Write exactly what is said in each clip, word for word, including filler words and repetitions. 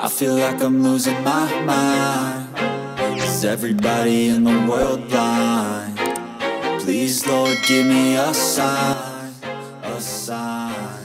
feel like I'm losing my mind. Is everybody in the world blind? Please Lord give me a sign, a sign.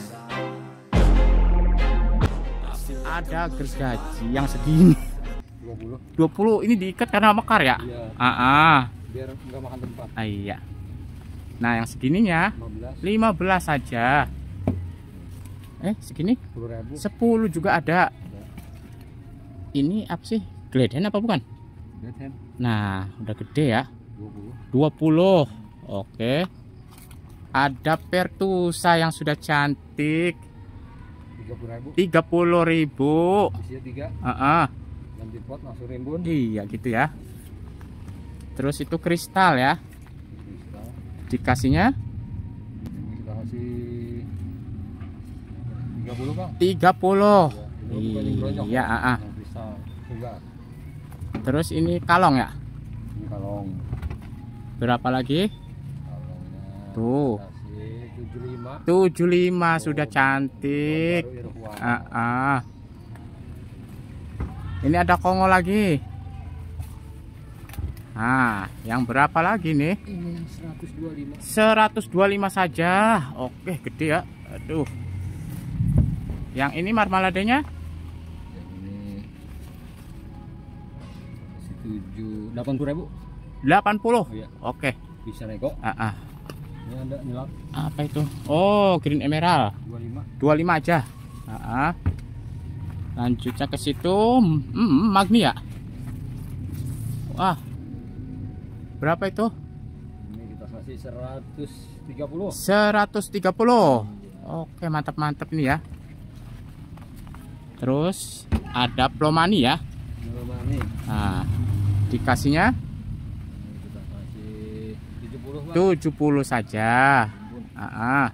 Ada gergaji yang segini dua puluh ini diikat karena mekar ya? Iya. Ah, ah. Biar nggak makan tempat. Ah, iya. Nah yang segininya lima belas saja. Eh segini sepuluh juga ada. Ini apa sih? Gleden apa bukan? Gleden. Nah udah gede ya. dua puluh. Oke. Ada Pertusa yang sudah cantik. tiga puluh ribu. Isinya tiga. Uh -uh. Lanjut pot langsung rimbun. Iya gitu ya. Terus itu kristal ya. Kristal. Dikasihnya Kita kasih tiga puluh bang. tiga puluh. Ya, iya, uh -uh. Kristal. Enggak. Terus ini kalong ya? Ini kalong. Berapa lagi? Kalongnya tuh tujuh puluh lima. tujuh puluh lima oh, sudah cantik. Ah, ah. Ini ada Kongo lagi. Nah, yang berapa lagi nih? Ini yang seratus dua puluh lima. seratus dua puluh lima saja. Oke, gede ya. Aduh. Yang ini marmaladenya? Yang ini tujuh delapan puluh ribu. delapan puluh. Oh, iya. Oke. Bisa nego. Ah, ah. Ini ada nilap. Apa itu? Oh, green emerald. dua puluh lima. dua puluh lima aja. Ah, ah. Lanjutnya ke situ. Hmm, magni ya? Wah. Berapa itu? Ini kita kasih seratus tiga puluh. seratus tiga puluh. Oke, mantap-mantap ini ya. Terus ada plomani ya? Plomani. Nah, dikasihnya Ini kita kasih tujuh puluh, Bang. tujuh puluh saja. Ah, ah.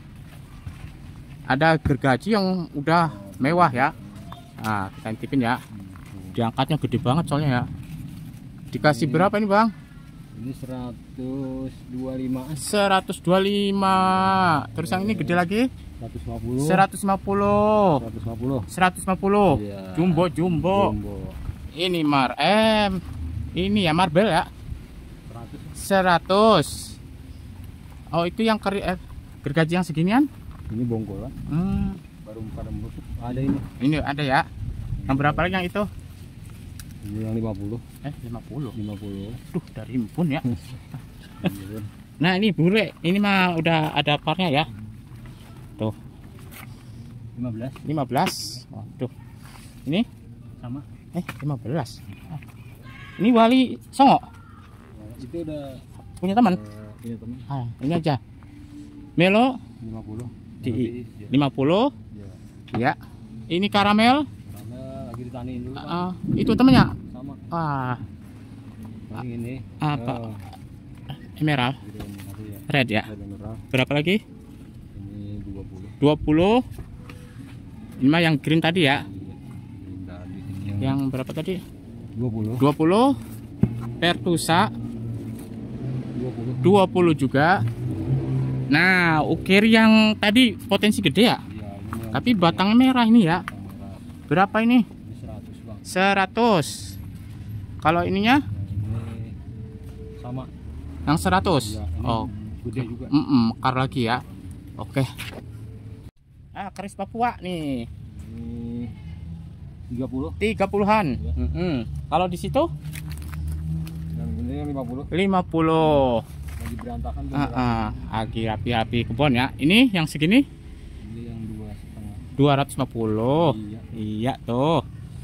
Ada gergaji yang udah mewah ya. Nah, kita intipin ya. Diangkatnya gede banget soalnya ya. Dikasih ini, berapa ini bang? Ini seratus dua puluh lima. seratus dua puluh lima. Terus yang ini gede lagi? seratus lima puluh. seratus lima puluh. seratus lima puluh. seratus lima puluh. Iya. Jumbo, jumbo. Jumbo. Ini mar em ini ya marble ya. seratus. Oh, itu yang keri eh, gergaji yang seginian? Ini bongkolan. Hmm. Baru pada busuk. Ada ini. Ini ada ya. Yang berapa lagi yang itu? Ini yang lima puluh. Eh, lima puluh. lima puluh. Duh, dari impun ya. Nah, ini bure. Ini mah udah ada parnya ya. Tuh. lima belas. lima belas. Oh, tuh. Ini Sama. eh lima belas. Oh. Ini Wali Songo. Nah, itu udah Punya teman? uh, punya teman. Ah, ini aja. Melo lima puluh. di lima puluh. Ya. Ya. Ini karamel. Karena lagi ditaniin dulu. Kan? Uh, itu temennya. Sama. Wah, Paling ini apa? Oh, Emerald. gitu, satu ya. Red ya. Red emerald. Berapa lagi? Ini dua puluh. dua puluh. Ini mah yang green tadi ya. Yang, Yang berapa tadi? dua puluh. dua puluh. Pertusa dua puluh. dua puluh juga. Nah, ukir yang tadi potensi gede ya. Ya, ini Tapi batangnya merah ini ya. merah. Berapa ini? Ini seratus, Bang. seratus. Kalau ininya Ini sama. yang seratus. Ya, ini Oh, gede juga. mm -mm, mekar lagi ya. Oke. Ah, keris Papua nih. Ini tiga puluh. tiga puluhan. Ya. Mm -mm. Kalau di situ Yang ini yang lima puluh. lima puluh. Lagi berantakan tuh. Ah, ah, lagi rapi-rapi kebun ya. Ini yang segini Ini yang dua setengah. dua ratus lima puluh. Iya. Iya tuh.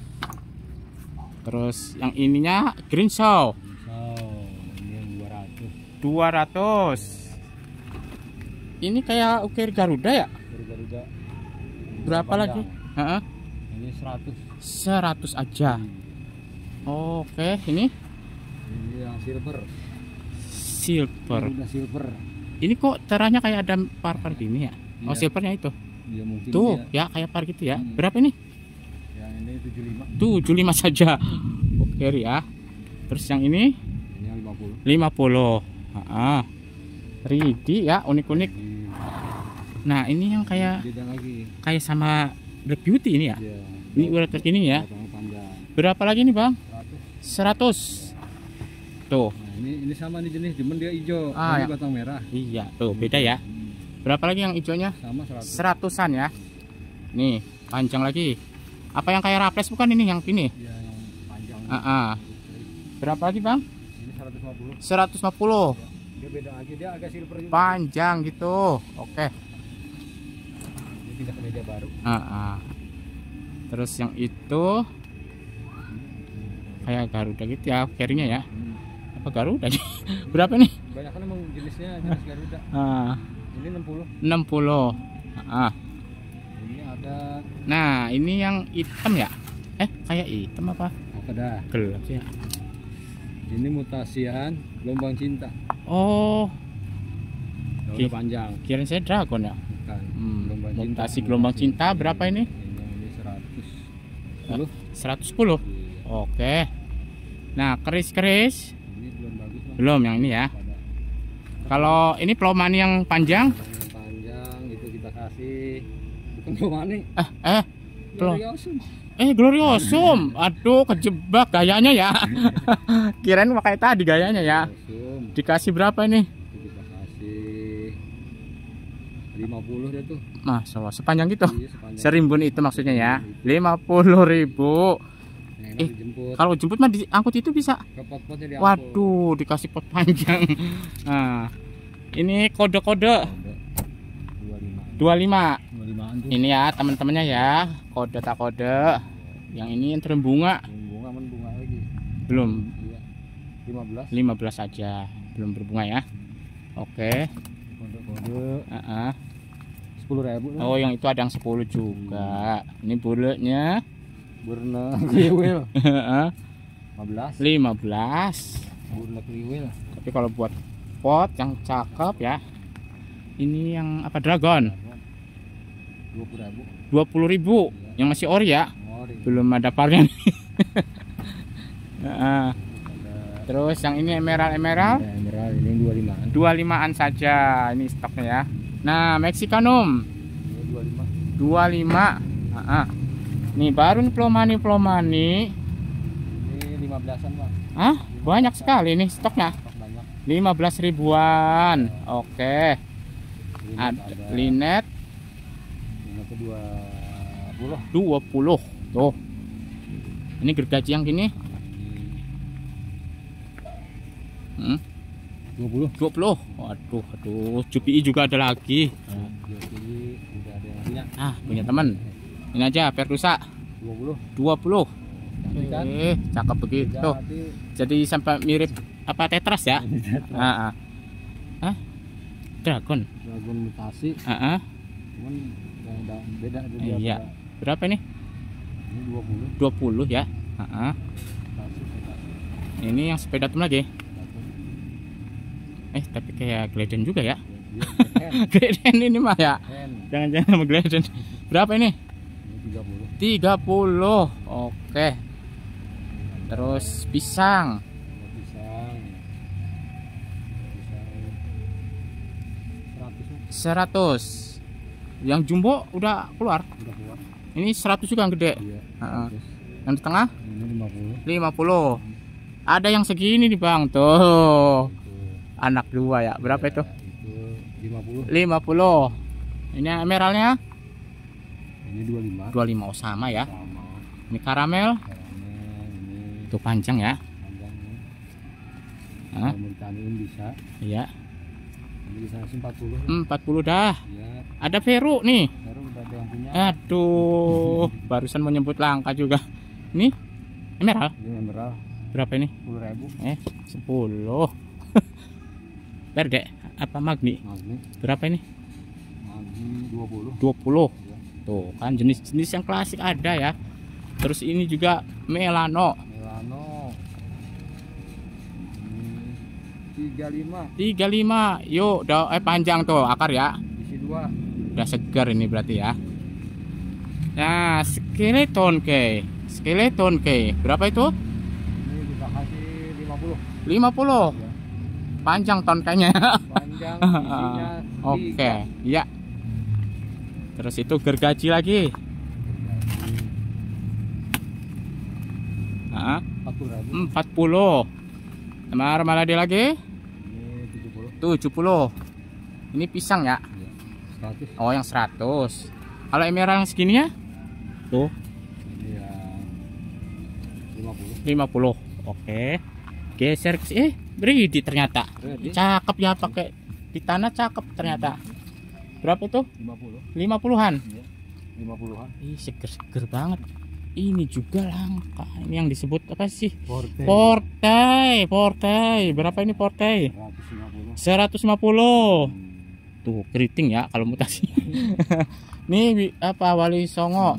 Terus yang ininya green show So, ini yang dua ratus. dua ratus. Ini kayak ukir Garuda ya? Dari Garuda. Berapa Panjang. lagi? Heeh. Ini seratus. seratus aja. Oke, ini Ini yang silver. silver. Garuda silver. Ini kok caranya kayak ada par-par gini ya? Oh, Iya. silvernya itu. Ya mungkin Tuh, dia. ya kayak par gitu ya. Hmm. Berapa ini? Yang ini tujuh puluh lima. tujuh puluh lima saja. Oke ya. Terus yang ini Ini yang lima puluh. lima puluh. Heeh. Ridi ya, unik-unik. Nah, ini yang kayak Beda lagi. kayak sama Black Beauty ini ya. Ya. Ini udah terkini ya. Batang Berapa lagi nih bang? seratus. seratus. Tuh. Nah, ini ini sama nih jenis, cuman dia hijau, Ah, ini ya. batang merah. Iya, tuh beda ya. Berapa lagi yang hijaunya? Sama seratus. Seratusan ya. Nih, panjang lagi. Apa yang kayak raples bukan ini yang ini? Iya, yang panjang. Ah, ah. Berapa lagi bang? Ini seratus lima puluh. seratus lima puluh. Dia beda lagi, dia agak silver juga. Panjang gitu. Oke. Ini pindah ke meja baru. Ah, ah. Terus yang itu kayak Garuda gitu ya, carry-nya ya. Hmm. Apa Garuda? Berapa nih? Banyak kan emang jenisnya jenis Garuda. Ah, Ini enam puluh. enam puluh. Ah. Ini ada Nah, ini yang hitam ya? Eh, kayak hitam apa? apa dah? Gelap sih ya. Ini mutasian gelombang cinta. Oh, Daunnya Oke. panjang. kirain saya dragon ya. Bukan. Hmm, Gelombang mutasi cinta. gelombang cinta berapa ini? Ini, ini seratus sepuluh. seratus sepuluh. Oke. Nah, keris-keris Ini belum bagus Bang. belum yang ini ya. Pada Kalau ini Plomani yang panjang, yang panjang itu kita kasih bukan Plomani. eh eh Plom- Gloriosum. eh Gloriosum. Aduh, kejebak gayanya ya. Kirain pakai tadi gayanya ya. Gloriosum. Dikasih berapa ini? Itu kita kasih lima puluh deh tuh. Masya Allah, sepanjang gitu. Iya, sepanjang. Serimbun itu maksudnya ya. lima puluh ribu. Yang enak Eh, dijemput. Kalau jemput mah diangkut itu bisa. Ke pot-potnya diangkut. Waduh, dikasih pot panjang. Nah, ini kode-kode dua puluh lima. dua puluh lima. dua puluh limaan tuh. Ini ya teman-temannya ya, kode tak kode. Yang ini yang bunga Bunga men bunga lagi. belum, Iya. lima belas. lima belas saja, belum berbunga ya. Oke. Kode-kode Heeh. sepuluh ribu. Oh, yang itu ada yang sepuluh juga. Ini bulatnya Burna kriwil heeh, lima belas. lima belas. Burna kriwil Tapi kalau buat pot yang cakep ya. Ini yang apa dragon? dua puluh ribu. dua puluh ribu. Yang masih ori ya. Ori. Belum ada parnya nih. Heeh. Ada Terus yang ini emerald emerald ada emerald ini dua puluh limaan. dua puluh limaan saja ini stoknya ya. Nah, Mexicanum Ini dua puluh lima. dua puluh lima. Heeh. Nih baru nih Plomani Plomani. Ini lima belasan, Bang. Ah, banyak sekali nih stoknya. Stok banyak. lima belas ribuan. Oke. Ini Ada ada linet ini ke dua puluh. dua puluh. Tuh. Ini gergaji yang gini. Hmm, dua puluh. dua puluh. Waduh, aduh, Jupi juga ada lagi. Nah, di sini udah ada yang punya. Ah, punya teman. Ini aja Pertusa dua puluh. dua puluh. Cantik kan? Eh, cakep begitu. Jadi Jadi sampai mirip apa Tetras ya? Ah, ah. Hah? Dragon. dragon mutasi, Ah, ah. cuman yang udah beda ada dia. Iya. pada- Berapa ini? Ini dua puluh. dua puluh ya. Ah, ah. Mutasi, mutasi. Ini yang sepeda tuh lagi. Dragon. Eh, tapi kayak Gleden juga ya. Dia hand, Gleden ini mah ya. hand. Jangan-jangan sama Gleden. Berapa ini? Ini tiga puluh. tiga puluh. Oke. Terus pisang Ada pisang. Pisang seratus seratus. Yang jumbo udah keluar. udah keluar. Ini seratus juga yang gede. Iya. Heeh. seratus. Yang di tengah Ini lima puluh. lima puluh. Ada yang segini nih, Bang. Tuh. Itu. Anak dua ya. Berapa itu? Itu lima puluh. lima puluh. Ini emeraldnya Ini dua puluh lima. dua puluh lima. Oh, sama ya. Sama. Ini karamel. Karamel ini Tuh panjang ya. panjang nih. Hah? Kalau mau ditaniin bisa. Iya. Ini bisa kasih empat puluh. empat puluh dah. Ya, Ada Peru nih. baru udah ada yang punya. Aduh, barusan mau nyebut langka juga. Ini emerald. Ini emerald Berapa ini? sepuluh ribu. Eh, sepuluh. Berde apa magni? Magni, Berapa ini? magni dua puluh. dua puluh. Ya. Tuh, kan jenis-jenis yang klasik ada ya. Terus ini juga Melano Melano. Ini tiga puluh lima. tiga puluh lima. Yuk, dah eh panjang tuh akar ya. Isi dua. Udah segar ini berarti ya. Nah, skeleton ke. Skeleton ke. Berapa itu? Ini kita kasih lima puluh. lima puluh. Ya. Panjang ton kayaknya. Panjang isinya. Oke, iya. Terus itu gergaji lagi. Ah, empat puluh ribu. empat puluh. Sama Ramadhan lagi Ini tujuh puluh. tujuh puluh. Ini pisang ya? Iya. seratus. Oh, yang seratus. Kalau emerald yang segini ya? Tuh, Ini yang lima puluh. lima puluh. Oke. Geser ke sini. Eh, beridi ternyata. Ready? Cakep ya, pakai di tanah cakep ternyata. Berapa itu? lima puluh. lima puluhan. Iya. lima puluhan. Ih, seger-seger banget. Ini juga langka. Ini yang disebut apa sih? Forte. Portai, portai. Berapa ini portai? seratus lima puluh. seratus lima puluh. Tuh, keriting ya kalau mutasi. Nih wi- apa Wali Songo?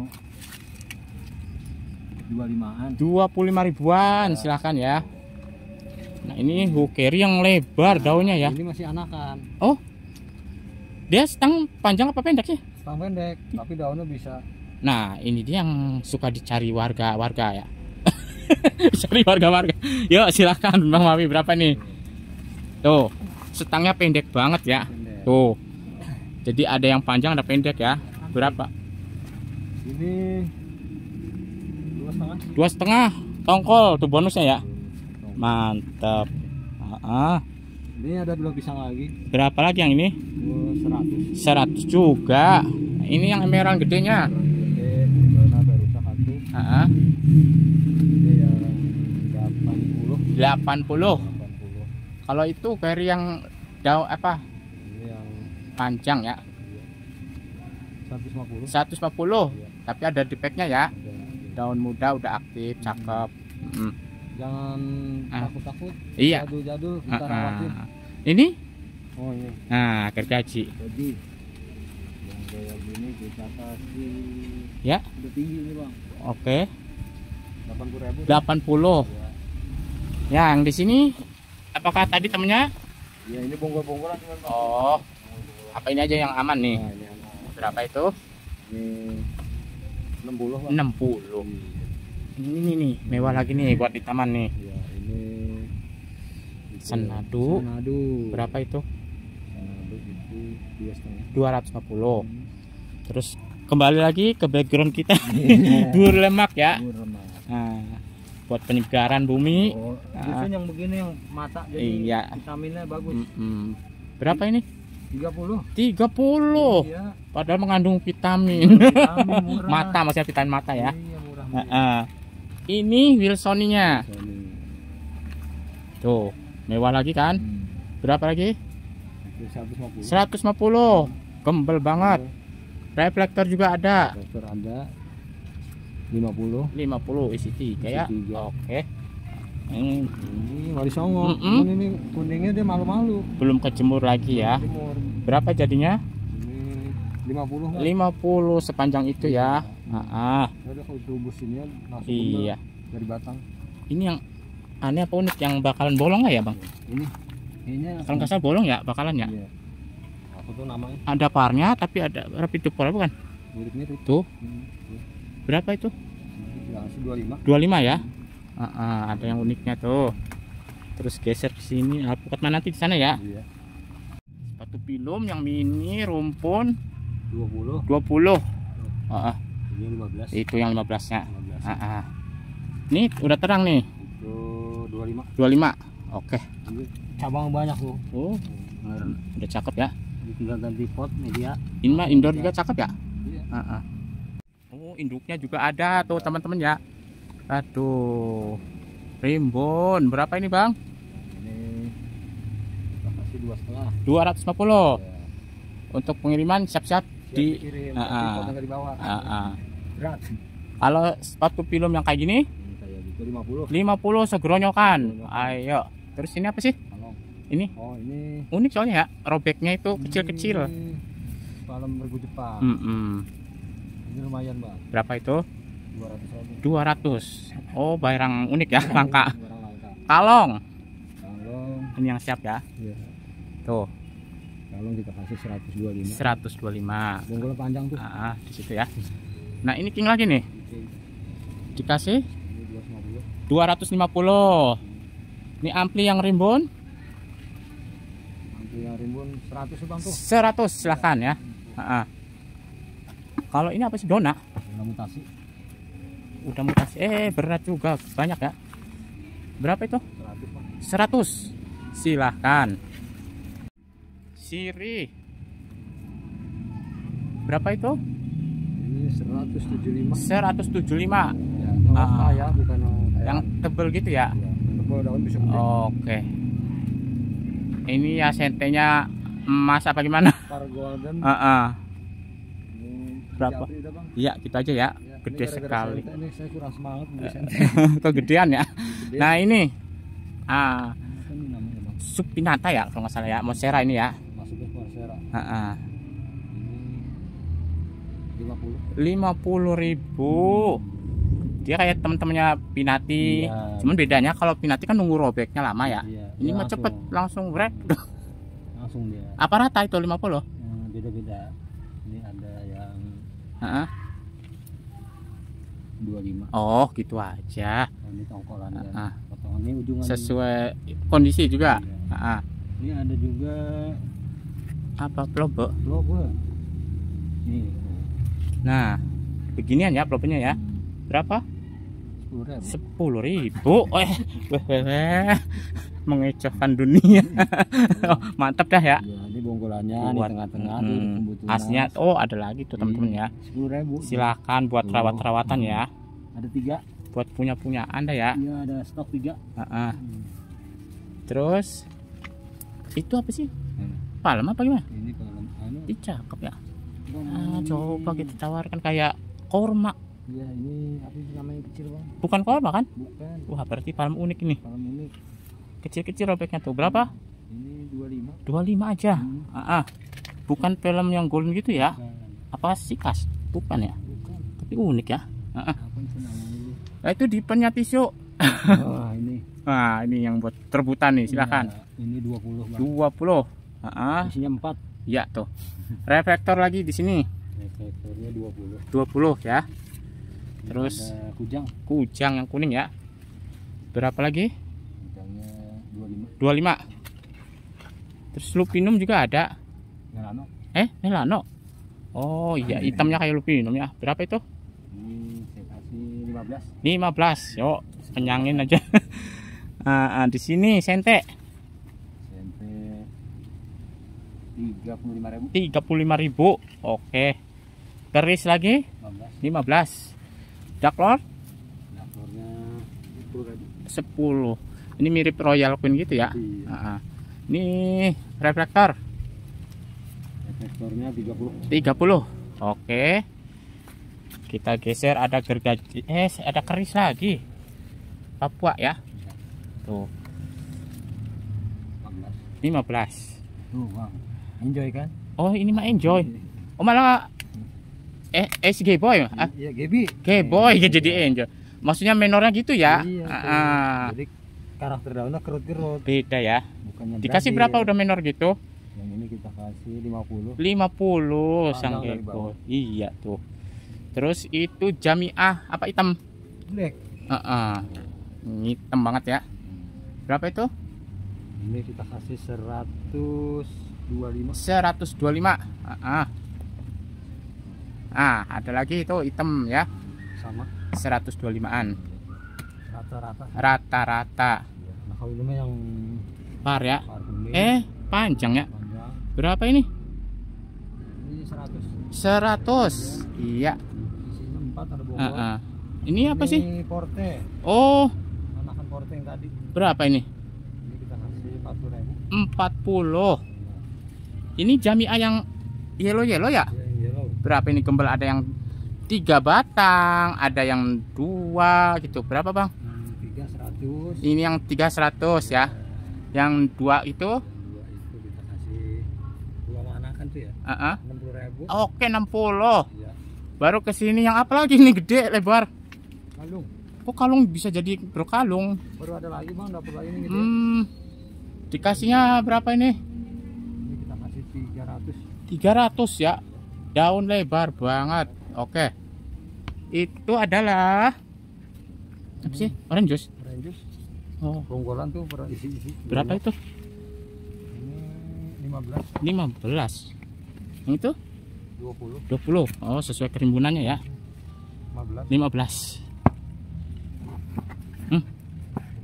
dua limaan. dua puluh lima ribuan, silahkan ya. Nah, ini hukeri yang lebar daunnya ya. Ini masih anakan. Oh. Dia stang panjang apa pendek sih? Stang pendek, tapi daunnya bisa. Nah, ini dia yang suka dicari warga-warga ya. Cari warga-warga. Yuk, silakan Bang Mawi, berapa nih? Tuh, stangnya pendek banget ya. Pendek. Tuh. Jadi ada yang panjang, ada pendek ya. Berapa? Ini dua setengah. Dua setengah. Tongkol tuh bonusnya ya. Mantap. Ah, Ini ada dua pisang lagi. berapa lagi yang ini? Dua seratus. seratus juga. Nah, ini yang emerald gedenya. Oke, karena baru satu. Ah, Ini yang delapan puluh. delapan puluh. delapan puluh. Kalau itu dari yang daun apa? Ini yang Panjang ya. seratus lima puluh. seratus lima puluh. Iya. Tapi ada defeknya ya. Ada. Daun muda udah aktif, cakep. Mm. Jangan Ah. takut-takut. Iya. Jadul-jadul Ah, kita ah. rawatin. Ini? Oh iya. Nah, gergaji. Jadi yang kayak gini kita kasih. Ya. Udah tinggi ini bang. Oke. delapan puluh ribu. delapan puluh. Ya. Yang di sini apakah tadi temennya? Ya ini bonggol-bonggolan cuman bang. Oh. Apa ini aja yang aman nih? Nah, ini anak. Berapa itu? Ini enam puluh bang. enam puluh. Iya. Ini nih, nih, mewah lagi nih buat di taman nih. Ya, ini itu Senadu. Senadu. Berapa itu? Senadu itu dua setengah. dua ratus lima puluh. Hmm. Terus kembali lagi ke background kita. Bur lemak ya. Bur lemak. Nah, buat penyegaran bumi. Oh, Ah. biasanya yang begini yang mata jadi Iya. vitaminnya bagus. Mm-mm. Berapa ini? tiga puluh. tiga puluh. Iya. Padahal mengandung vitamin. Vitamin murah. Mata, maksudnya vitamin mata ya. Iya, murah. Nah, ah. Ini Wilsoninya. Sony. Tuh, mewah lagi kan? Hmm. Berapa lagi? Itu seratus lima puluh. seratus lima puluh. Gembel banget. Reflektor juga ada. Dokter ada lima puluh. lima puluh isi tiga ya. Isi tiga. Oke. Ini Ini Wali Songo. Mm-mm. Cuman ini kuningnya dia malu-malu. belum kejemur lagi ya. Timur. Berapa jadinya? Ini lima puluh. Bang. lima puluh sepanjang itu ya. Ah, ah. Ada kalau tubus ini langsung Iya. gembel dari batang. Ini yang aneh apa unik yang bakalan bolong nggak ya bang? Ini ini Kalau nggak salah bolong ya bakalan ya. Iya. Apa tuh namanya? Ada parnya tapi ada rapid pole bukan? Mirip-mirip. Tuh. Hmm. tuh. Berapa itu? Ya, dua puluh lima. dua puluh lima ya. Ah, ah, ada yang uniknya tuh. Terus geser ke sini. Alpukat mana nanti di sana ya? Iya. Sepatu pilum yang mini rumpun dua puluh. dua puluh. Ah, ah. Ini lima belas. Itu yang lima belasnya. lima belas. Ah, ah. Ini udah terang nih. Itu dua puluh lima. dua puluh lima. Oke. Ini cabang banyak tuh. Oh, udah cakep ya. Tinggal ganti pot media. Ini mah indoor juga cakep ya. Iya. Ah, ah. Oh, induknya juga ada tuh teman-teman ya. Aduh. Rimbun. Berapa ini, Bang? Ini kita kasih dua setengah. dua ratus lima puluh. Ya. Untuk pengiriman siap-siap di dikirim, Ah, tapi ah. potong dari bawah. ah, ah. Berat. Kalau sepatu film yang kayak gini Ini kayak gitu lima puluh. lima puluh segeronyokan. Segeronyokan. Ayo. Terus ini apa sih? Kalong. Ini Oh, ini unik soalnya ya. Robeknya itu kecil-kecil. Ini Palem regu Jepang. Mm-mm. Ini lumayan, Bang. Berapa itu? dua ratus ribu. dua ratus. Oh, barang unik ya, langka. Barang langka. Kalong. Kalong. Ini yang siap ya. Iya. Tuh, Kalong kita kasih seratus dua puluh lima. seratus dua puluh lima. Bonggolnya panjang tuh. Ah, di situ ya. Nah, ini king lagi nih. Oke. Dikasih Ini dua ratus lima puluh. dua ratus lima puluh. Ini ampli yang rimbun Nanti yang rimbun seratus Bang tuh. seratus silahkan ya. Ah, ah. Kalau ini apa sih? Dona? Dona mutasi. udah mutasi. Eh, berat juga, banyak ya. Berapa itu? seratus. Silahkan. Siri. Berapa itu? Ini seratus tujuh puluh lima. seratus tujuh puluh lima. Ya, yang Ah. ya, bukan yang Yang tebel gitu ya. ya, tebal daun bisa gede. Oke. Ini ya sentenya emas apa gimana? Star Golden. Heeh. Ini Berapa? Japri dah, Bang. Iya, gitu aja ya. Ya, Gede ini gara-gara sekali. sente Ini saya kurang semangat beli sente. Kegedean ya. Gede. Nah, ini ah Apa ini namanya, Bang? Supinata ya kalau nggak salah ya. Monstera ini ya. Masuknya Monstera. Heeh. Ini lima puluh. lima puluh ribu. Dia kayak teman-temannya Pinati. Iya. Cuman bedanya kalau Pinati kan nunggu robeknya lama ya. Iya, Ini dia mah cepet langsung wrap. Langsung dia. Apa rata itu lima puluh? Hmm, beda-beda. Ini ada yang Heeh. dua puluh lima. Oh, gitu aja. Oh, ini tongkolan Ah. ya. Potongan ini ujungan. Sesuai kondisi juga. Iya. Heeh. Ini ada juga Apa plobo? logo. Nih. Nah, beginian ya plobnya ya. Berapa? sepuluh ribu. sepuluh ribu. Eh, weh, weh, weh. Mengecahkan dunia. Oh, mantap dah ya. Ya, ini bonggolannya di Buat tengah-tengah hmm, tuh pembuat tunas. aslinya. Oh, ada lagi tuh teman-teman ya. sepuluh ribu. Silakan buat Tuh. rawat-rawatan ya. Ada tiga. Buat punya-punya Anda ya. Iya, ada stok tiga. Heeh. Hmm. Terus itu apa sih? Hmm. Palem apa gimana? Ini kalau anu Ih, cakep ya. Bang, Ah, ini- coba kita tawarkan kayak korma. Iya, ini apa sih namanya kecil, Bang? Bukan korma kan? Bukan. Wah, berarti palem unik ini. Kalau ini Kecil-kecil robeknya tuh. Berapa? ini dua puluh lima. dua puluh lima aja. Hmm. Ah, ah. Bukan film yang golden gitu ya? Bukan. Apa sikas? Bukan ya? Bukan. Tapi unik ya. Ah, ah. Apa itu namanya ini? Nah, itu dipennya tisu. Wah, ini. Nah, ini yang buat rebutan nih, silakan. Ya, ini dua puluh, Bang. dua puluh. Ah, ah. Isinya empat. Ya tuh. Reflektor lagi di sini. Reflektornya dua puluh. dua puluh ya. Terus Ada kujang. kujang yang kuning ya. Berapa lagi? Kujangnya dua puluh lima. dua puluh lima. Terus lupinum juga ada. Melano. Eh, melano. Oh iya, hitamnya kayak lupinum ya. Berapa itu? Ini saya kasih lima belas. lima belas. Yuk, kenyangin aja. Ah, ah, di sini sente Sente tiga puluh lima ribu. tiga puluh lima ribu. Oke. Keris lagi lima belas. lima belas. Daklor Dapurnya sepuluh ribu. sepuluh. Ini mirip Royal Queen gitu ya. Iya. Ah, ah. Ini reflektor Reflektornya tiga puluh. tiga puluh. Oke. Kita geser, ada gergaji. Eh, ada keris lagi. Papua ya. Tuh, empat belas. lima belas. Tuh, Bang. Enjoy kan? Oh, ini mah enjoy. Oh, malah eh S G boy. Ah, Iya, Gebi. G boy jadi enjoy. Maksudnya menornya gitu ya. Iya, Ah, tuh. ah. Jadi karakter daunnya kerut-kerut. Beda ya. Bukannya Dikasih jadil. berapa udah menor gitu? Yang ini kita kasih lima puluh. lima puluh sang Pandang dari Gebo. bawah. Iya tuh. Terus itu Jamiah apa hitam? Black. Heeh. Hitam banget ya. Berapa itu? Ini kita kasih seratus dua puluh lima. seratus dua puluh lima. Heeh. Ah, ada lagi itu hitam ya. Sama seratus dua puluh limaan. rata-rata. Rata-rata. Nah, kalau ini mah yang Par ya. par kuning, Eh, panjang ya. panjang. Berapa ini? Ini seratus. seratus. Iya. Isinya empat ada bobot. Heeh. Ini apa sih? Ini porte. Oh, Anakan porte yang tadi. berapa ini? Ini kita kasih empat puluh ribu. empat puluh. Ini Jamiah yang yellow-yellow ya? Ya, yang yellow. Berapa ini gembel? Ada yang tiga batang, ada yang dua gitu. Berapa bang? Hmm, tiga seratus. Ini yang tiga seratus ya. Yang dua itu? Dua itu kita kasih dua anakan tuh ya. Uh-uh. enam puluh ribu. Oke enam puluh. Iya. Baru kesini yang apa lagi nih gede lebar? Kalung. Kok kalung bisa jadi berkalung? Baru ada lagi bang, dapur lagi nih gitu. Ya. Hmm. Dikasihnya berapa ini? Ini kita kasih tiga ratus. tiga ratus ya. Daun lebar banget. Oke. Itu adalah apa sih? Orange juice. Orange juice. Oh, Bonggolan tuh pada isi-isi. berapa itu? Ini lima belas. lima belas. Yang itu dua puluh. dua puluh. Oh, sesuai kerimbunannya ya. lima belas. lima belas.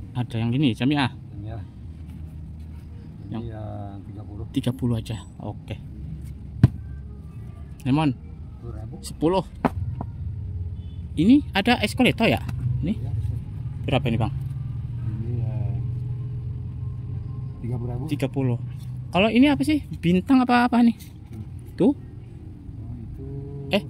Ada yang gini Jamiah. Ya. Yang Ini yang tiga puluh. tiga puluh aja. Oke. Lemon sepuluh ribu. sepuluh. Ini ada Escoleto ya? Ini Ya, berapa ini, Bang? ini eh, tiga puluh ribu. tiga puluh. Kalau ini apa sih? Bintang apa apa nih? Tuh, Oh, itu eh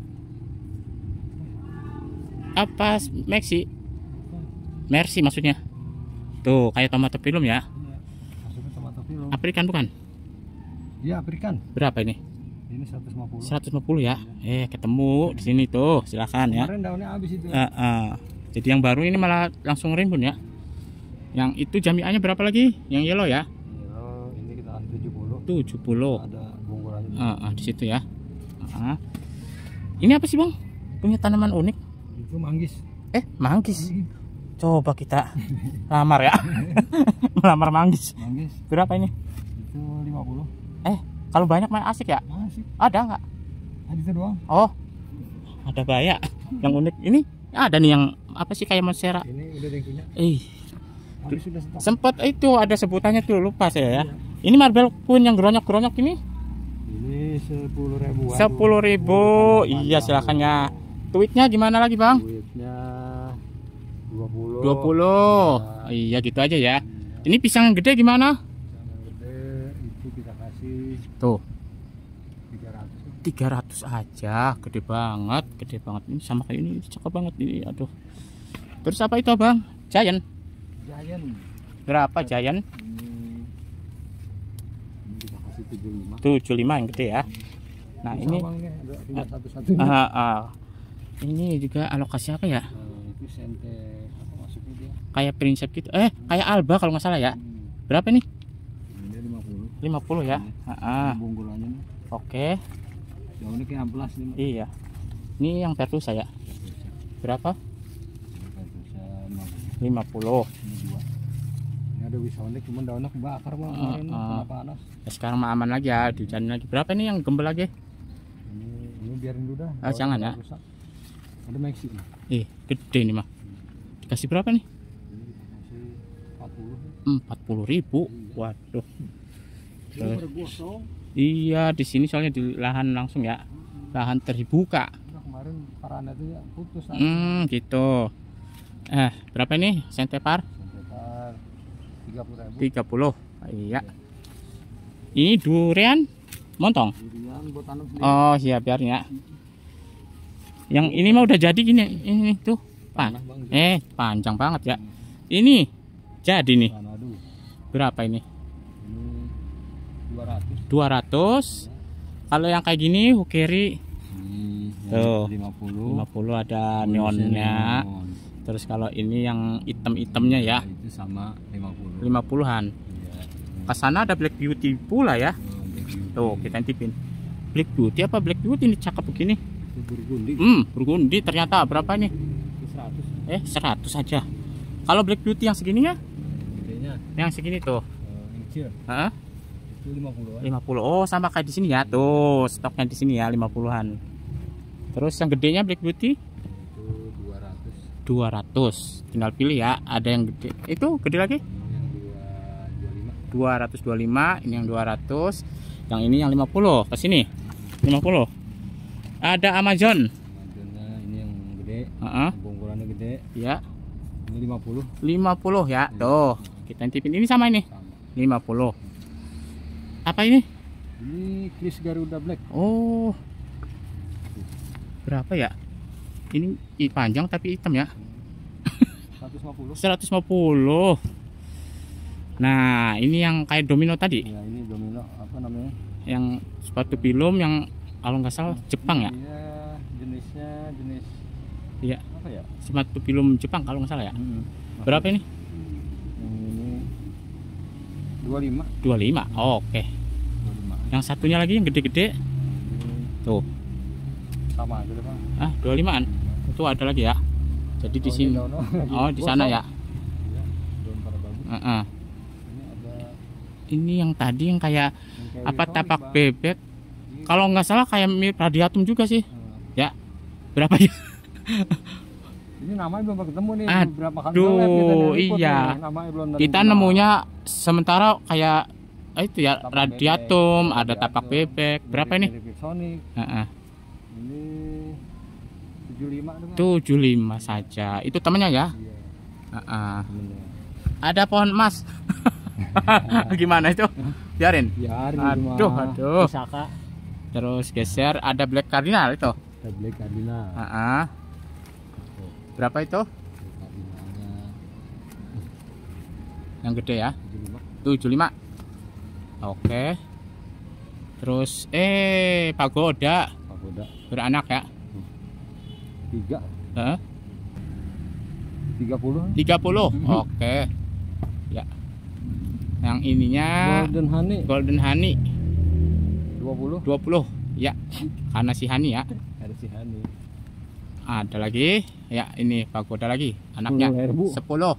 apa Maxi? Mercy maksudnya. Tuh, kayak tomato film ya. Iya, maksudnya tomato film. Afrikan bukan? Iya, Afrikan. Berapa ini? Ini seratus lima puluh. seratus lima puluh ya. Eh, ketemu di sini tuh. Silakan ya. Kemarin daunnya habis itu. Ah, ah. Jadi yang baru ini malah langsung rimbun ya. Yang itu Jamiahnya berapa lagi? Yang yellow ya? Yellow, ini kita kan tujuh puluh. tujuh puluh. Ada bungkulannya. Ah, ah, di situ ya. Ah. Ini apa sih, Bang? Punya tanaman unik. Itu manggis. Eh, manggis. Coba kita lamar ya. Melamar manggis. Manggis Berapa ini? itu lima puluh. Eh, kalau banyak main asik ya? Masih. Ada nggak? Ada itu doang. Oh, ada banyak yang unik. Ini ada nih yang apa sih kayak monstera? Ini udah ada yang punya. Eh, Habis sudah stok. sempat itu ada sebutannya tuh, lupa saya ya. Ini marble pun yang geronyok-geronyok ini Ini sepuluh ribu. sepuluh ribu. Iya, silakan ya. Tweetnya gimana lagi, Bang? Duitnya dua puluh. dua puluh. Iya, gitu aja ya. Ini pisang yang gede gimana? Yang gede itu kita kasih Tuh, tiga ratus. tiga ratus aja. Gede banget, gede banget. Ini sama kayak ini, cakep banget ini. Aduh. Terus apa itu, Bang? Giant. Giant. Berapa Giant? Ini, ini kita kasih tujuh puluh lima. tujuh puluh lima yang gede ya. Nah, ini Sabangnya ada tinggal satu-satunya. ah, ah. Ini juga alokasi apa ya? Nah, itu sente apa maksudnya dia? Kayak prinsip gitu. Eh, kayak Alba kalau nggak salah ya. Hmm. Berapa nih? Ini lima puluh. lima puluh ya. Ah, ah. Bungkulannya nih. Oke. Jauh ini kayak amplas nih. Iya. Ini yang Pertusa ya. Berapa? lima puluh. Ini dua. Ini ada wisonic cuman daunnya kebakar bang kemarin Ah, ah. kena panas. Ya, sekarang mah aman lagi ya, dihujanin lagi. Berapa nih yang gembel lagi? Ini ini biarin dulu dah. Ah, jangan ya. Rusak. Ada Maxi nih. Eh, gede nih mah. Dikasih berapa nih? Ini dikasih empat puluh. empat puluh ribu. Waduh. Ini Eh. bergosong. Iya, di sini soalnya di lahan langsung ya. Lahan terbuka. Nah, kemarin parana itu ya putus. Hmm, gitu. Eh, berapa ini? Sentepar Sekitar tiga puluh ribu. tiga puluh. Iya. Ini durian montong. Durian buat tanam sendiri. Oh, iya biarnya. Yang ini mah udah jadi gini. Ini tuh. Pan. Tanah, Bang. Eh, panjang banget ya. Ini jadi nih. Tanadu. Berapa ini? Ini dua ratus. dua ratus. Kalau yang kayak gini Hukeri Ini Tuh. lima puluh. lima puluh ada neonnya. Terus kalau ini yang item-itemnya ya Itu sama lima puluh. lima puluhan. Iya. Kesana ada Black Beauty pula ya. Oh, begitu. Tuh, kita intipin. Black Beauty apa Black Beauty ini cakep begini. Itu burgundi. Hmm, Burgundi ternyata berapa nih? Itu seratus. Eh, seratus aja. Kalau Black Beauty yang segininya? Gedenya Yang segini tuh. eh, yang kecil Hah? itu lima puluh. lima puluh. Oh, sama kayak di sini ya. Tuh, stoknya di sini ya lima puluhan. Terus yang gedenya Black Beauty Itu dua ratus. dua ratus. Tinggal pilih ya. Ada yang gede. Itu gede lagi? Yang dua dua lima. dua ratus dua puluh lima, ini yang dua ratus. Yang ini yang lima puluh. Ke sini. lima puluh. Ada Amazon. Majunya ini yang gede. Heeh. Bungkulannya gede. Ya, Ini lima puluh. lima puluh ya. Tuh, kita intipin ini sama ini. Sama. lima puluh. Apa ini? Ini Chris Garuda Black. Oh. Berapa ya? Ini i- panjang tapi hitam ya. seratus lima puluh. seratus lima puluh. Nah, ini yang kayak domino tadi. Ya, ini domino apa namanya? Yang sepatu film yang kalau nggak salah Jepang ya. Iya, jenisnya jenis Iya, apa ya? sepatu film Jepang kalau nggak salah ya. Hmm. Berapa ini? Yang ini dua puluh lima. dua puluh lima. Oh, oke. dua puluh lima. Yang satunya lagi yang gede-gede. Ini Tuh. sama aja deh, Bang. Ah, dua puluh limaan. Itu ada lagi ya. Jadi di Oh, sini. ini daun lagi Oh, di sana gosong. ya. Iya, daun pada bagus. Heeh. Ini ada Ini yang tadi yang kayak yang kayak apa Wisonic, tapak Bang. bebek. Ini, Kalau nggak salah kayak mirip radiatum juga sih. eh, Ya. Berapa ya? Ini namanya belum ketemu nih. Aduh, Berapa kali nge-lab kita nelpot iya. nih, namanya belum Kita nemu. nemunya sementara kayak eh, itu ya Tapak radiatum, bebek, ada tapak radiatum, bebek. Berapa ini? mirip-mirip Sonic. Heeh. Ini tujuh puluh lima dengan. tujuh puluh lima saja. Itu temennya ya? Iya, Heeh. temennya. Ada pohon emas. Gimana itu? Biarin. Biarin Aduh, cuma aduh. pusaka. Terus geser, ada black cardinal itu. Ada Black Cardinal. Heeh. Berapa itu? Black Cardinalnya Yang gede ya? tujuh puluh lima. tujuh puluh lima. Oke. Terus eh pagoda Pagoda beranak ya? tiga. Heeh. tiga puluh. tiga puluh. Mhm. Oke. Ya. Yang ininya Golden Honey Golden Honey dua puluh. dua puluh. Ya. Karena si Honey ya. Ada si Honey. Ada lagi. Ya, ini pagoda lagi. Anaknya sepuluh ribu. sepuluh.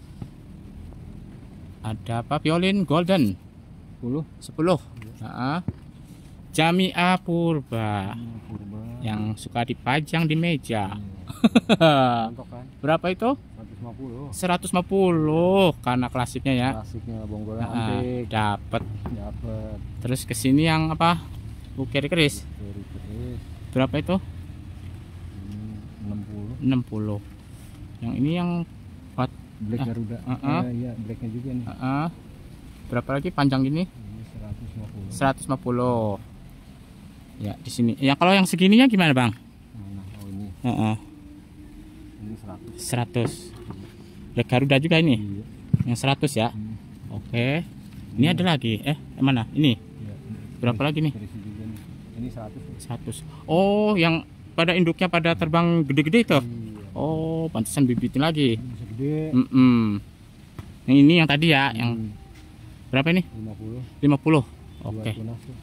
Ada apa? Violin Golden sepuluh. sepuluh. Heeh. Jamiah Purba Purba. yang suka dipajang di meja. Mantap kan? Berapa itu? seratus lima puluh. seratus lima puluh karena klasiknya ya. Klasiknya bonggolnya Heeh, antik. dapat. Dapat. Terus ke sini yang apa? Ukir keris. Dari keris. Berapa itu? Hmm, enam puluh. enam puluh. Yang ini yang what? Black Ah, Garuda. uh-uh. Eh, iya, blacknya juga nih. Heeh. Berapa lagi panjang gini? Ini seratus lima puluh. seratus lima puluh. Ya, di sini. Ya kalau yang segininya gimana, Bang? Nah, oh ini. Heeh. Ini seratus. seratus. Black Garuda juga ini. Iya. Yang seratus ya. Hmm. Oke. Ini ada lagi. Eh, yang mana? Ini. Iya. Berapa lagi nih? Keris juga nih. Ini seratus. seratus. Oh, yang pada induknya pada terbang gede-gede itu. Iya. Oh, pantesan bibitin lagi. Ini bisa gede. Mm-mm. Yang ini yang tadi ya, yang Hmm, berapa ini? lima puluh. lima puluh. Dua Oke. tunas tuh.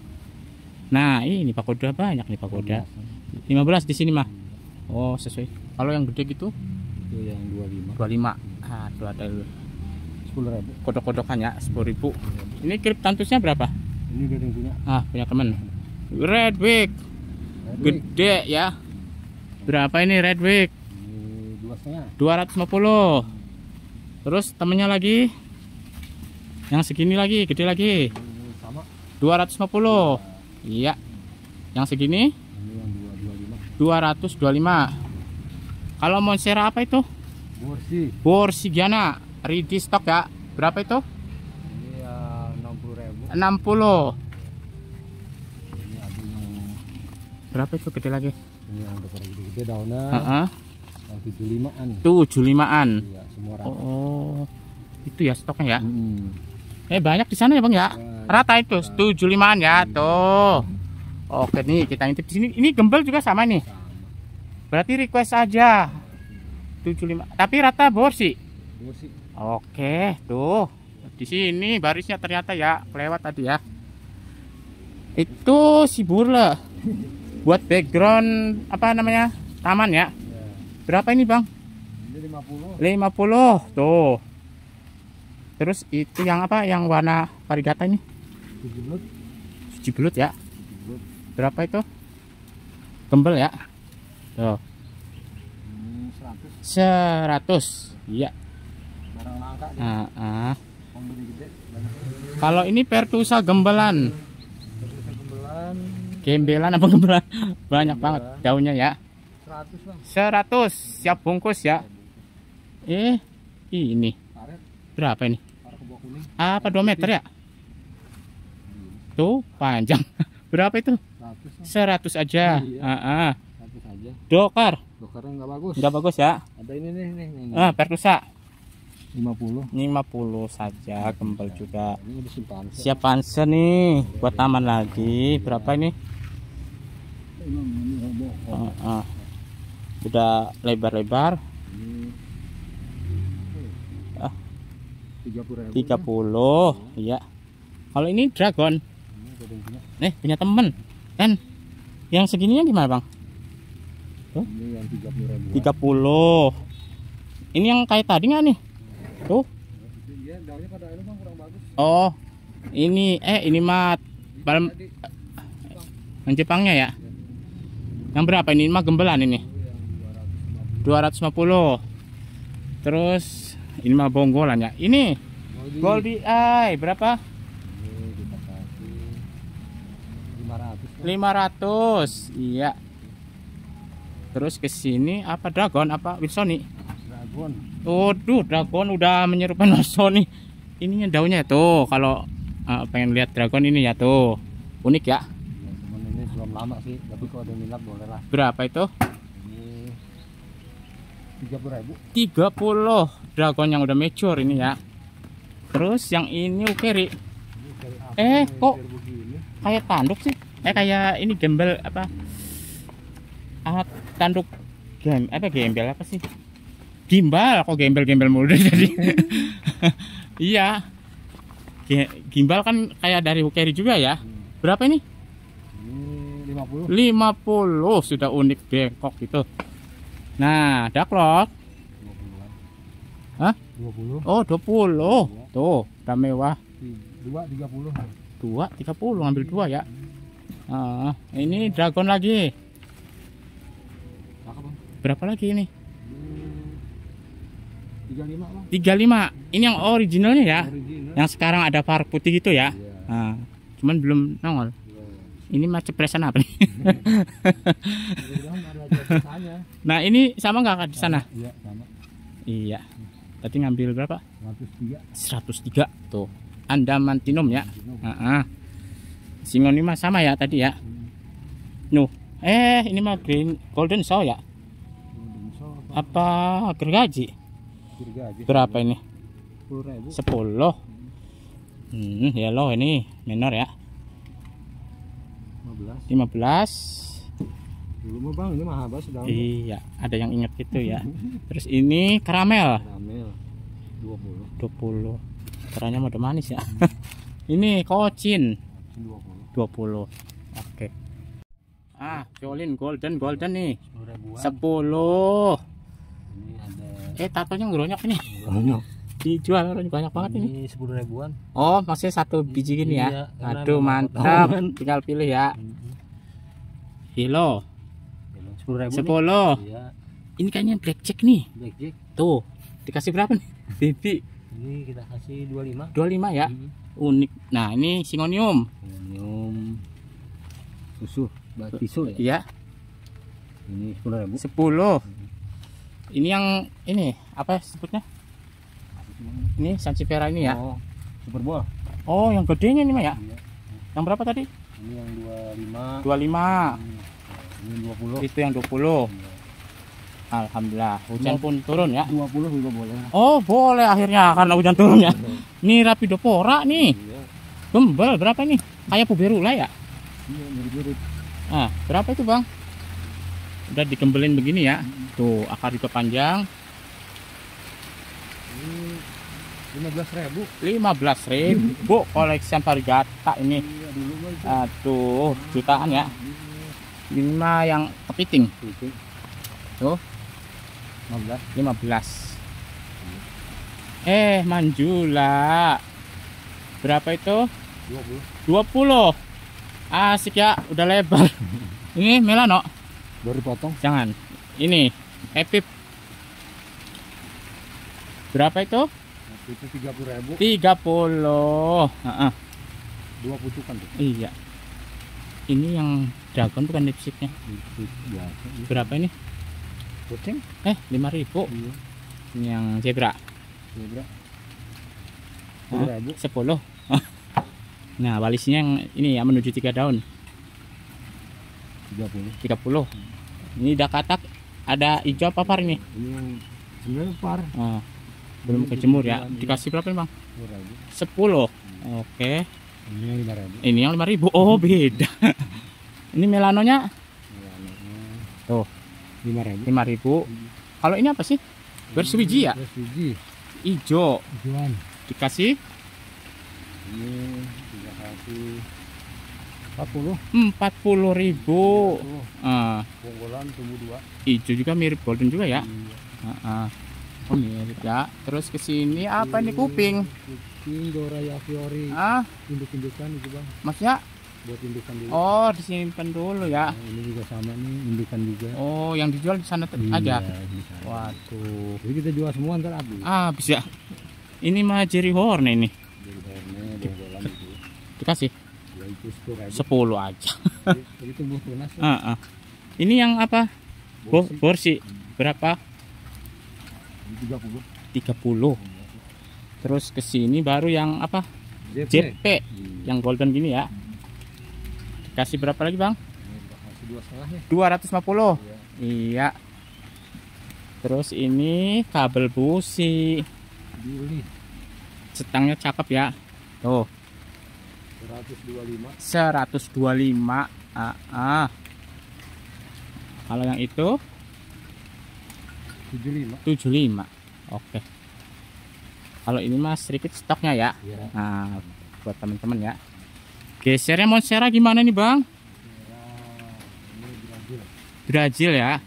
Nah, ini pagoda banyak nih pagoda. lima belas di sini mah. Oh, sesuai. Kalau yang gede gitu Itu yang dua puluh lima. dua puluh lima. Aduh, ada sepuluh ribu. kodok-kodokannya sepuluh ribu. Ini klip tantusnya berapa? Ini udah ada yang punya. Ah, punya temen. Red Wig. Gede ya. Berapa ini Red Wig? Ini dua setengah. dua ratus lima puluh. Terus temennya lagi yang segini lagi, gede lagi. Ini sama. dua ratus lima puluh. Iya. Yang segini Ini yang dua dua lima. dua ratus dua puluh lima. Kalau Monstera apa itu? Borsi. Borsigiana ready stock ya. Berapa itu? Ini yang enam puluh ribu. enam puluh. Ini ada yang Berapa itu gede lagi? ini yang udah pada gede-gede daunnya. Heeh. Yang tujuh puluh limaan. tujuh puluh limaan. Iya, semua rata. Oh. Itu ya stoknya ya. Hmm. Eh banyak di sana ya, Bang ya. Banyak. Rata itu tujuh puluh limaan ya, tuh. Oke nih, kita intip di sini. Ini gembel juga sama nih. Sama. Berarti request aja. tujuh puluh lima. Tapi rata borsi. Borsi. Oke, tuh. Di sini barisnya ternyata ya, kelewat tadi ya. Itu si burle. Buat background apa namanya? Taman ya. Ya. Berapa ini, Bang? Ini lima puluh. lima puluh. Tuh. Terus itu yang apa? Yang warna varigata ini? tujuh belut. Suci belut ya. tujuh belut. Berapa itu? Gembel ya. Tuh. Ini seratus. seratus. Iya. Barang langka nih. Nah, ah. Pembeli gede. Banyak. Kalau ini pertusa gembelan. Terus gembelan Gembelan apa gembelan? Banyak banget daunnya ya. seratus bang. seratus. Siap bungkus ya. Eh, ini. Karet. Berapa ini? Karet kebok kuning. Apa dua meter ya? Tuh, panjang. Berapa itu? seratus bang. seratus aja. Iya. Ah, ah. seratus aja. Dokar. Dokarnya nggak bagus. Enggak bagus ya. Ada ini nih nih nih. Ah, pertusa. lima puluh. lima puluh saja, gembel juga. Ini udah simpan. Siap panser nih buat taman lagi. Berapa ini? Ini ini robok. Ah, ah. Udah lebar-lebar. Ini Ah. tiga puluh ribu. tiga puluh. Iya. Kalau ini dragon. Ini ada yang punya. Eh, punya temen. Kan yang segininya gimana, Bang? Ini yang tiga puluh ribu. tiga puluh. Ini yang kayak tadi nggak nih? Tuh. Iya, daunnya pada ini bang kurang bagus. Oh. Ini eh ini mah balem Tadi yang Jepangnya ya. Yang berapa ini mah gembelan ini? yang dua ratus lima dua ratus lima puluh. Terus ini mah bonggolan ya. Ini Goldie. Goldie Eye berapa? Ini kita kasih lima ratus. lima ratus. Iya. Terus ke sini apa dragon apa Wilsoni? Dragon. Waduh, dragon udah menyerupai Wilsoni. Ininya daunnya tuh kalau uh, pengen lihat dragon ini ya tuh. Unik ya. Ya, cuman ini belum lama sih, tapi kalau ada minat boleh lah. Berapa itu? Ini tiga puluh ribu. tiga puluh. Dragon yang udah mature ini ya. Terus yang ini ukeri. Eh, kok kayak tanduk sih? Eh kayak ini gembel apa? Ah, tanduk gem apa gembel apa sih? Gimbal, kok gembel-gembel mulu jadi. Iya. Gimbal kan kayak dari ukeri juga ya. Berapa ini? Ini lima puluh. lima puluh. Sudah unik bengkok gitu. Nah, daklot. dua puluhan. Hah? dua puluh. Oh, dua puluh. Tuh, udah mewah. dua tiga puluh. Dua, tiga puluh, ambil dua ya. Ah, ini dragon lagi. Cakep, Bang. Berapa lagi ini? tiga puluh lima, Bang. tiga puluh lima. Ini yang originalnya ya. Original. Yang sekarang ada park putih gitu ya. Iya. Nah, cuman belum nongol. Iya. Ini mah cepresan apa nih? Mudah-mudahan ada jasanya. Nah, ini sama nggak di sana? Iya, sama. Iya. Tadi ngambil berapa? seratus tiga. seratus tiga tuh. Andamantinum ya. Heeh. Singon ini mah sama ya tadi ya. Nuh. Eh, ini mah green golden show ya. Apa gergaji? Berapa ini? sepuluh ribu. sepuluh. Hmm, yellow ini menor ya. lima belas. lima belas. Dulu mah Bang, ini mah habis sudah. Iya, ada yang ingat gitu ya. Terus ini karamel Ramel dua puluh. dua puluh. Caranya mah udah manis ya. Ini kocin dua puluh. dua puluh. Oke. Ah, violin golden golden nih. sepuluh ribuan. sepuluh. Ini ada Eh, tatonya ngeronyak ini. banyak. Dijual banyak banget ini. Ini sepuluh ribuan. Oh, masih satu biji gini ya. Iya, karena Aduh, mau mantap. potongan. Tinggal pilih ya. Kilo sepuluh ribu. sepuluh. Iya, Ini kayaknya blackjack nih. blackjack. Tuh, dikasih berapa nih? Bibi Ini kita kasih dua puluh lima. dua puluh lima ya. Unik. Nah, ini singonium. Premium susu, tisu ya. Iya, Ini sepuluh ribu. sepuluh. Ini yang ini apa sebutnya? Ini Sansevieria ini ya. Oh, Super Bowl. Oh, yang gedenya ini mah ya. Iya. Yang berapa tadi? Ini yang dua puluh lima. dua puluh lima. Ini dua puluh. Itu yang dua puluh. Alhamdulillah, hujan pun turun ya. dua puluh juga boleh. Oh, boleh akhirnya karena hujan turun ya. Ini Rapidopora nih. Iya. Gembel berapa nih? Kayak puberula ya? Iya, mirip-mirip. Ah, berapa itu, Bang? Udah dikembelin begini ya. Tuh, akar juga panjang. Ini lima belas ribu. lima belas ribu koleksi varigata ini. Iya, dulu mah itu. Aduh, jutaan ya. Ini mah yang kepiting. Itu Tuh, lima belas. lima belas. Eh, Manjula. Berapa itu? dua puluh. dua puluh. Asik ya, udah lebar. Ini Melano. Baru potong. Jangan. Ini Epip. Berapa itu? Itu tiga puluh ribu. tiga puluh. Heeh. Dua pucukan tuh. Iya. Ini yang dragon bukan lipsticknya. Itu biasa. Berapa ini? Kucing. Eh, lima ribu. Iya. Ini yang zebra. Zebra. Hah? sepuluh ribu. sepuluh. Nah, walisnya yang ini ya menuju tiga daun. tiga puluh. tiga puluh. Ini udah katak. Ada hijau apa par ini? Ini yang sebenarnya par. Oh, belum kejemur ya. Dikasih berapa nih, Bang? sepuluh ribu. sepuluh. Oke. Ini yang lima ribu. Ini yang lima ribu. Oh, beda. Ini melanonya tuh lima ribu. lima ribu. Kalau ini apa sih? Berswiji ya? Berswiji. Hijau. Juan. Dikasih Ini tiga kasih empat puluh. empat puluh ribu. Ah, Ponggolan tumbuh dua. hijau juga mirip golden juga ya. Iya. Ah, ah. Oh, mirip ya. Terus ke sini apa nih kuping? Kuping Doraya Fiori. Ah, Induk-indukan itu Bang. maksudnya buat indukan dulu. Oh, disimpan dulu ya. Nah, ini juga sama nih, indukan juga. Oh, yang dijual di sana Iya, aja. di sana. Waduh. Jadi kita jual semua ntar habis. Ah, bisa. Ini mah Jerry Horne ini. Jadi airnya donggolan itu. Dikasih Ya itu sepuluh aja. sepuluh aja. Jadi, jadi tumbuh tunas. Ya. Ah, ah. Ini yang apa? Bo- Borsi. Berapa? Ini tiga puluh. tiga puluh. Terus ke sini baru yang apa? J P. J P. Hmm. Yang golden gini ya. Dikasih berapa lagi, Bang? Ini kasih dua setengah ya. dua ratus lima puluh. Iya. Iya. Terus ini kabel busi. Ini Setangnya cakep ya. Tuh, seratus dua puluh lima. seratus dua puluh lima. Ah, ah. Kalau yang itu tujuh puluh lima. tujuh puluh lima. Oke. Kalau ini mas sedikit stoknya ya. Iya. Nah, buat teman-teman ya. Gesernya Monstera gimana nih, Bang? Ini Brazil. Brazil ya.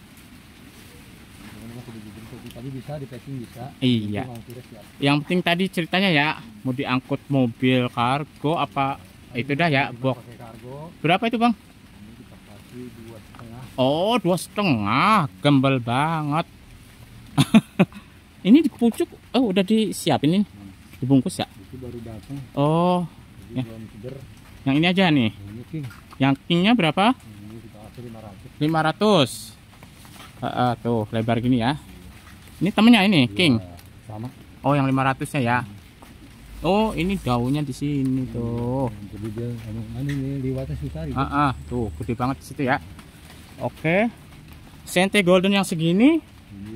Ini masih dibikin tapi bisa di packing bisa. Iya. Itu ongkirnya siap. Yang penting tadi ceritanya ya, mau diangkut mobil kargo apa itu dah ya, box. Pakai kargo. Berapa itu, Bang? Ini kita kasih dua setengah. Oh, dua setengah, gembel banget. Ini di pucuk, oh udah disiapin ini, dibungkus ya. Itu baru datang. Oh, Jadi ya. belum seger. Yang ini aja nih. Ini king. Yang kingnya berapa? Ini kita kasih lima ratus. lima ratus. Uh, uh, tuh lebar gini ya. Ini temennya ini, king. Ya, sama. Oh, yang lima ratusnya ya. Oh, ini daunnya di sini tuh. Jadi dia emang ini nih liwatnya susah gitu. Ah, ah, tuh gede banget di situ ya. Oke. Sente golden yang segini Ini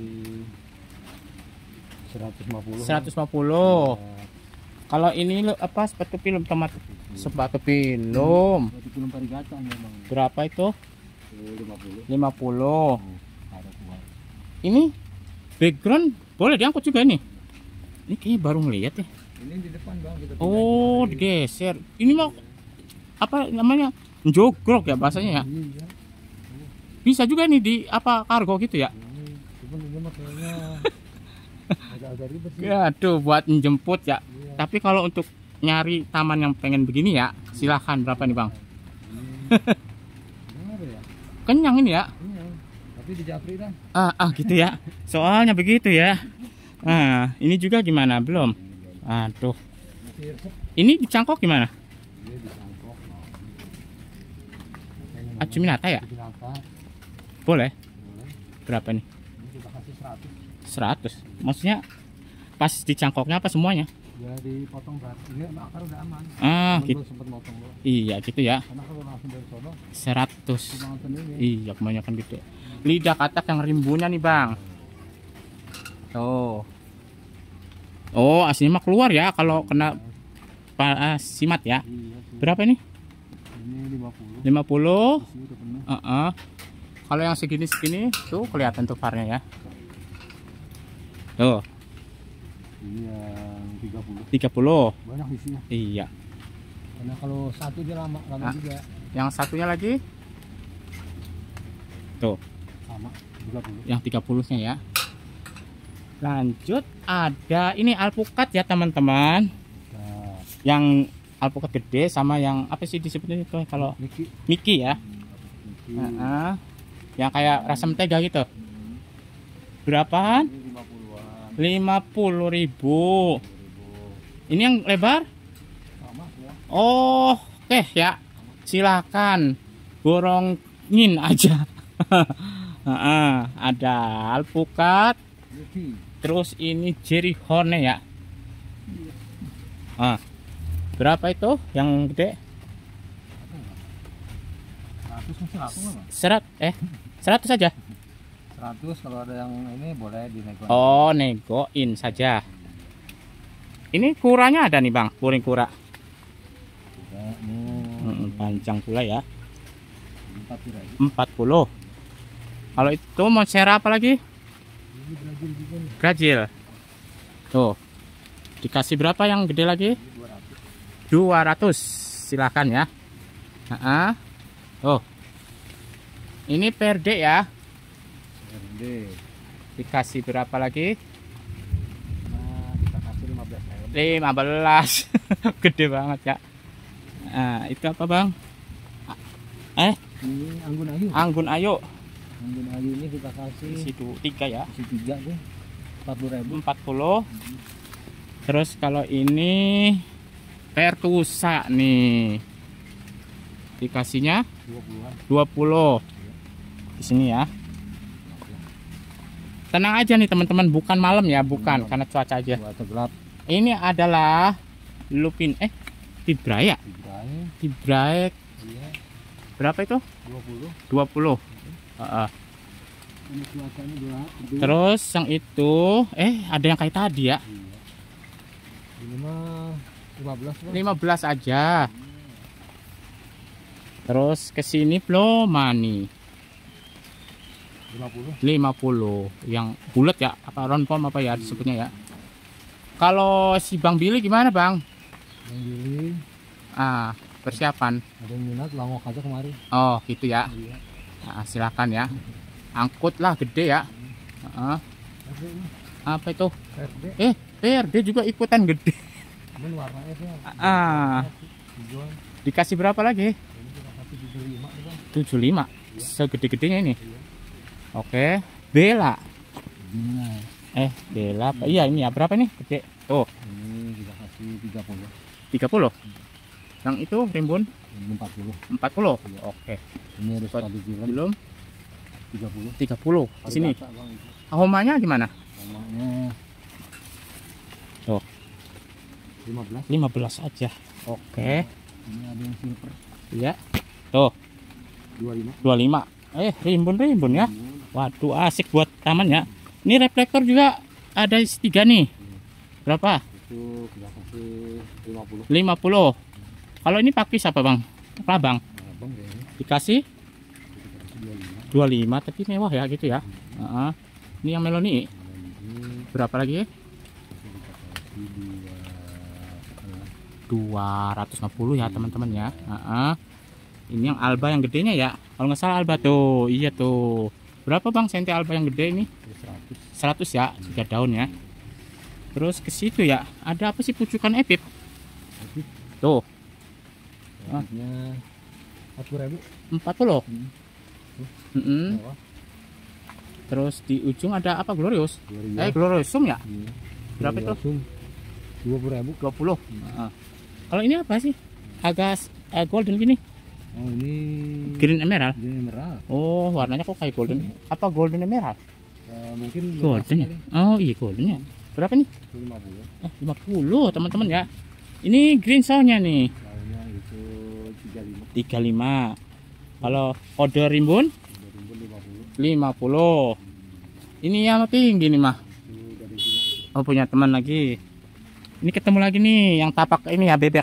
seratus lima puluh. seratus lima puluh. Ya, Kalau ini lo apa sepatu film tomat sepatu film. satu film parigatan memang. Berapa itu? lima puluh. lima puluh. Ada kuat. Ini background boleh diangkut juga nih. Ini kayaknya baru ngeliat ya. Ini di depan Bang kita Oh, digeser. Ini mau apa namanya? Jogrok ya bahasanya ya. Iya. Bisa juga nih di apa kargo gitu ya. Ini cuman ini mah kayaknya agak-agak ribet sih. Ya, tuh buat menjemput ya. Iya. Tapi kalau untuk nyari taman yang pengen begini ya, silahkan. Berapa nih, Bang? Benar ya? Kenyang ini ya. Iya. Tapi di Japri dah. Ah, ah gitu ya. Soalnya begitu ya. Nah, ini juga gimana? Belum. Aduh. Masih resep. Ini dicangkok gimana? Ini disangkok. Acuminata ya? Acuminata. Boleh. Boleh. Berapa nih? Ini kita kasih seratus. seratus. Maksudnya pas dicangkoknya apa semuanya? Ya dipotong kan. Ini akar udah aman. Ah, Cuman gitu. belum sempet motong doang. Iya, gitu ya. Karena kalau langsung dari sono seratus. cuma sendiri. Iya, kebanyakan gitu. Lidah katak yang rimbunnya nih, Bang. Tuh. Oh, aslinya mah keluar ya kalau kena pa- ah, simat ya. Iya. sih. Berapa nih? Ini lima puluh. lima puluh. Isi udah penuh. Heeh. Kalau yang segini-segini tuh kelihatan tuh farnya ya. Tuh, Ini yang tiga puluh. tiga puluh. Banyak isinya. Iya. Karena kalau satu dia lama, lama Ah. juga. Yang satunya lagi tuh, Sama tiga puluh. yang tiga puluh-nya ya. Lanjut ada ini alpukat ya, teman-teman. Nah, Yang alpukat gede sama yang apa sih disebutnya itu kalau Niki. Miki ya. Niki. Heeh. Yang kayak rasa mentega gitu. Berapaan? Ini lima puluhan. lima puluh ribu. Ini yang lebar? Sama ya. Oh, oke ya. Silakan borongin aja. Heeh, ada alpukat, Niki. terus ini Jerry Horne ya. Ah, berapa itu yang gede? seratus masih laku nggak? Serat eh seratus saja. seratus kalau ada yang ini boleh dinego. Oh, negoin saja. Ini kuranya ada nih, Bang, puring kura. Hmm, panjang pula ya. empat puluh. empat puluh. Kalau itu Monstera apa lagi? Ini Brazil juga nih. Brazil. Tuh. Dikasih berapa yang gede lagi? Ini dua ratus. dua ratus. Silakan ya. Heeh. Oh. Ini P R D ya. R D. Dikasih berapa lagi? Nah, kita kasih lima belas ribu. lima belas. Gede banget ya. Nah, itu apa bang? Eh, Ini anggun ayu. anggun ayo. Anggun ayu ini kita kasih Situ tiga ya. isi tiga tuh empat puluh ribu. empat puluh. Terus kalau ini pertusa nih, dikasihnya dua puluhan. dua puluh di sini ya. Tenang aja nih teman-teman, bukan malam ya, bukan Malam. karena cuaca aja. Cuaca gelap. Ini adalah lupin eh tibrae ya? Tibrae. Tibrae Iya. berapa itu? dua puluh. dua puluh. Heeh. Ini cuacanya gelap. Terus yang itu eh ada yang kayak tadi ya. Iya. Ini mah lima belas bang. lima belas aja. Terus ke sini Plomani lima puluh. lima puluh. Yang bulat ya, apa round pom apa ya disebutnya ya. Kalau si Bang Billy gimana, Bang? Yang Billy Ah, persiapan. ada yang minat langok aja kemarin. Oh, gitu ya. Iya. Nah, silakan ya. Angkut lah gede ya. Heeh. Apa itu? P R D. Eh, P R D juga ikutan gede. Cuman warnanya tuh. Ah. Hijauan. Dikasih berapa lagi? Ini kita kasih tujuh puluh lima tuh bang. tujuh puluh lima. Segede-gedenya ini. Oke, Bella. Nah, Eh, Bella. apa? Iya, ini ya berapa nih? Gede. Oh, ini kita kasih tiga puluh. tiga puluh. Yang itu rimbun Ini empat puluh. empat puluh. Oke. Ini ada sepatu film Belum tiga puluh. tiga puluh. Di sini. Harga, Bang, itu. Homanya gimana? Namanya Tuh, lima belas. lima belas aja. Oke. Ini ada yang silver Iya. Tuh, dua puluh lima. dua puluh lima. Eh, rimbun-rimbun ya. Waduh, asik buat taman ya. Ini reflektor juga ada tiga nih. Berapa? Itu kita kasih lima puluh. lima puluh. Kalau ini pakis apa, Bang? Apa, Bang? Nah, bang kayaknya Dikasih kita kasih dua puluh lima. dua puluh lima tapi mewah ya gitu ya. Heeh. Ini yang meloni Nah, ini berapa lagi? kita kasih dua dua ratus lima puluh ya, teman-teman ya. Heeh. Ini yang alba yang gedenya ya. Kalau nggak salah alba tuh. Iya tuh. Berapa, Bang, senti alba yang gede ini? seratus. seratus ya, tiga daun ya. Terus ke situ ya. Ada apa sih pucukan epip? Tuh, Harganya empat puluh ribu. empat puluh. Hmm. Mm-mm. Mewah. Terus di ujung ada apa? Glorious. Gloria. Eh, Gloriosum ya? Iya. Berapa itu? Dua puluh ribu. dua puluh. Heeh. Kalau ini apa sih? Agak eh, golden gini. Oh ini Green emerald. ini emerald. Oh, warnanya kok kayak golden. Apa golden emerald? Eh, mungkin Golden ya? Oh iya, golden ya. Berapa nih? lima puluh. Eh, lima puluh, teman-teman ya. Ini green soundnya nih. Soalnya itu tiga puluh lima. tiga puluh lima. Kalau kode rimbun Dua ribu lima puluh. lima puluh. Ini yang tinggi nih mah. Itu dari sini. Oh, punya teman lagi. Ini ketemu lagi nih yang tapak ini ya, bebek.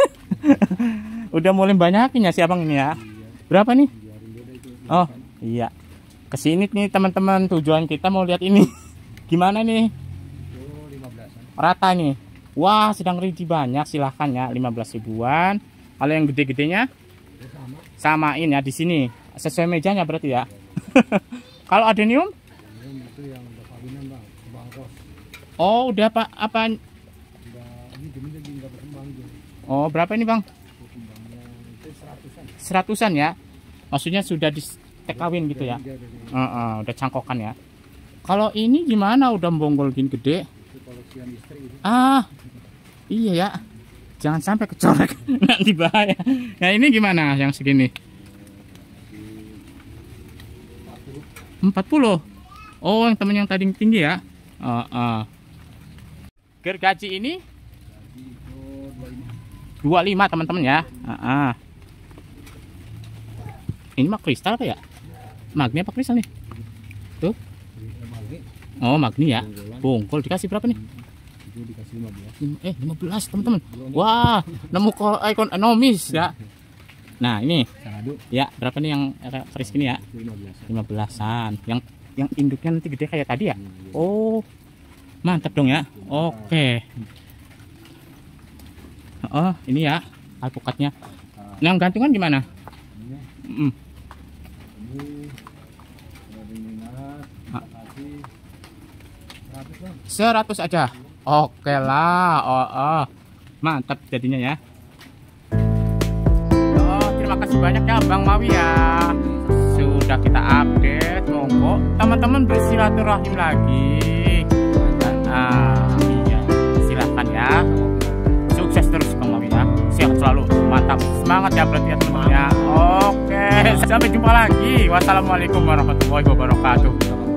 Udah mulai banyakin ya si Abang ini ya. Berapa nih? Biarin beda itu. Oh, iya. Kesini nih teman-teman, tujuan kita mau lihat ini. Gimana nih? Itu lima belasan. Rata nih. Wah, sedang riji banyak, silahkan ya, lima belas ribuan. Kalau yang gede-gedenya Itu sama. samain ya di sini. Sesuai mejanya berarti ya. Kalau adenium? Ini itu yang udah kawinan bang. Bangkos. Oh, udah Pak apa? Udah ini gini lagi nggak berkembang gitu. Oh, berapa ini, Bang? Kembangnya itu seratusan. Seratusan ya. Maksudnya sudah di tekawin gitu ya. Dia dari Heeh, udah cangkokan ya. Kalau ini gimana udah bonggol gini gede? itu koleksian istri itu. Ah, iya ya. Jangan sampai kecolek nanti bahaya. Nah ini gimana yang segini? empat puluh. Oh, yang temen yang tadi tinggi ya. Uh, uh. Gergaji ini Jadi itu dua puluh lima. dua puluh lima teman-teman ya. Uh, uh. Ini mah kristal apa ya? Magni apa kristal nih? Tuh. Jadi magni. Oh, magni ya. Bonggolan. Bongkol dikasih berapa nih? Itu dikasih lima belas. Eh, lima belas teman-teman. Wah, nemu ko- ekonomis ya. Nah, ini Sanadu ya, berapa nih yang keris ini ya? itu lima belas. lima belasan. Yang yang induknya nanti gede kayak tadi ya? Oh, mantap dong ya. Oke. Oh, ini ya alpukatnya. Yang gantungan gimana? Ini Mm. ini dari minat Ah. kita kasih seratus bang. seratus aja. Oke lah. Oh, oh. Mantap jadinya ya. kasih banyak ya Bang Mawi ya. Sudah kita update, monggo teman-teman bersilaturahim lagi. Nah, iya, silahkan ya. Sukses terus Bang Mawi ya. Sehat selalu, mantap, semangat ya berarti ya teman-teman ya. Oke, sampai jumpa lagi. Wassalamualaikum warahmatullahi wabarakatuh.